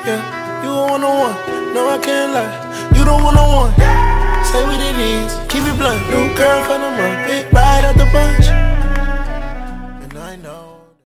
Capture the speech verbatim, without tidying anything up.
Yeah, you a one-on-one, no I can't lie. You the one-on-one, say what it is, keep it blunt. New girl for the month, big ride out the bunch.